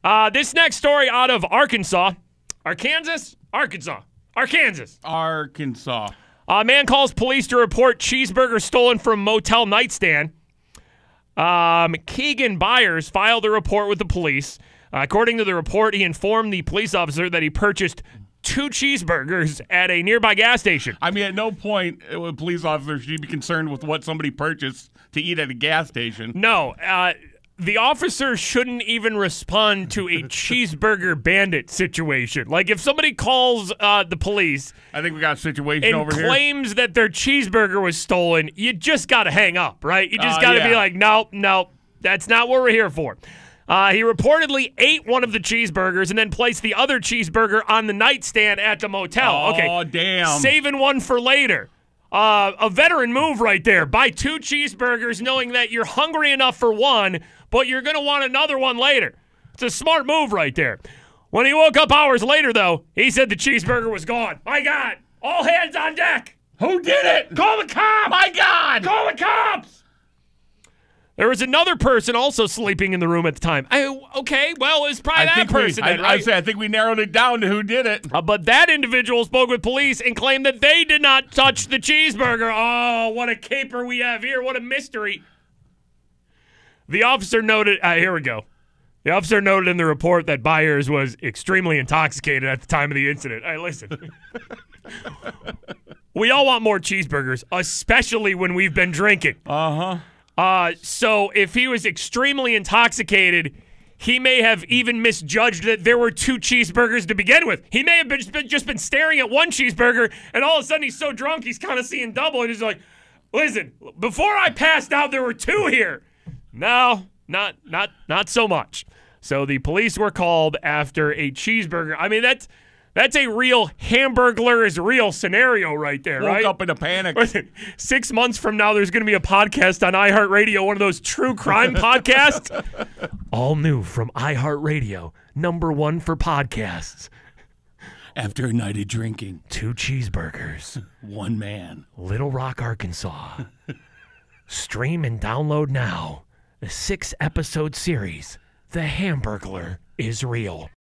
This next story out of Arkansas. Arkansas. A man calls police to report cheeseburger stolen from motel nightstand. Keegan Byers filed a report with the police. According to the report, he informed the police officer that he purchased 2 cheeseburgers at a nearby gas station. I mean, at no point would police officers should be concerned with what somebody purchased to eat at a gas station. No, the officer shouldn't even respond to a cheeseburger bandit situation. Like, if somebody calls the police, I think we got a situation over here, and claims that their cheeseburger was stolen, you just got to hang up, right? You just got to be like, nope, that's not what we're here for. He reportedly ate one of the cheeseburgers and then placed the other cheeseburger on the nightstand at the motel. Oh, damn. Saving one for later. A veteran move right there. Buy 2 cheeseburgers knowing that you're hungry enough for one, but you're going to want another one later. It's a smart move right there. When he woke up hours later, though, he said the cheeseburger was gone. My God. All hands on deck. Who did it? Call the cops. My God. Call the cops. There was another person also sleeping in the room at the time. Okay, well, it's probably that person then, right? I think we narrowed it down to who did it. But that individual spoke with police and claimed that they did not touch the cheeseburger. Oh, what a caper we have here. What a mystery. The officer noted, here we go. The officer noted in the report that Byers was extremely intoxicated at the time of the incident. Hey, listen. We all want more cheeseburgers, especially when we've been drinking. So if he was extremely intoxicated, he may have even misjudged that there were 2 cheeseburgers to begin with. He may have just been staring at one cheeseburger, and all of a sudden he's so drunk he's kind of seeing double, and he's like, listen, before I passed out, there were 2 here. No, not so much. So the police were called after a cheeseburger. I mean, that's a real Hamburglar is real scenario right there, right? Woke up in a panic. 6 months from now, there's going to be a podcast on iHeartRadio, one of those true crime podcasts. All new from iHeartRadio, #1 for podcasts. After a night of drinking, 2 cheeseburgers. 1 man. Little Rock, Arkansas. Stream and download now. The 6-episode series, The Hamburglar is Real.